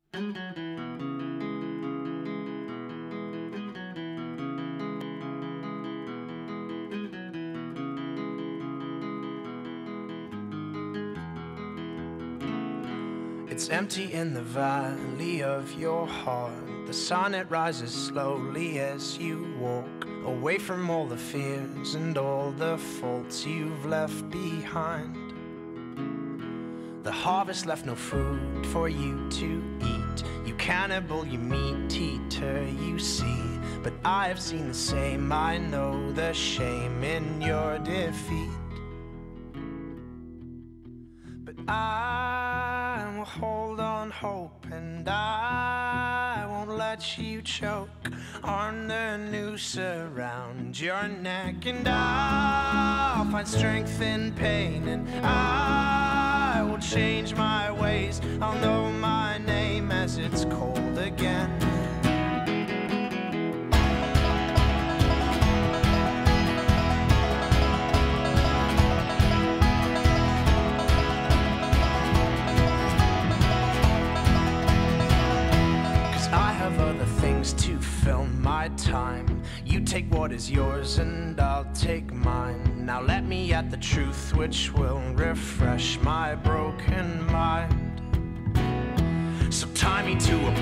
It's empty in the valley of your heart. The sun, it rises slowly as you walk away from all the fears and all the faults you've left behind. The harvest left no food for you to eat. You cannibal, you meat eater, you see. But I have seen the same, I know the shame in your defeat. But I will hold on hope, and I won't let you choke on the noose around your neck. And I'll find strength in pain, and I will change my ways. I'll know my name as it's cold again. To fill my time, you take what is yours and I'll take mine. Now let me at the truth which will refresh my broken mind. So tie me to a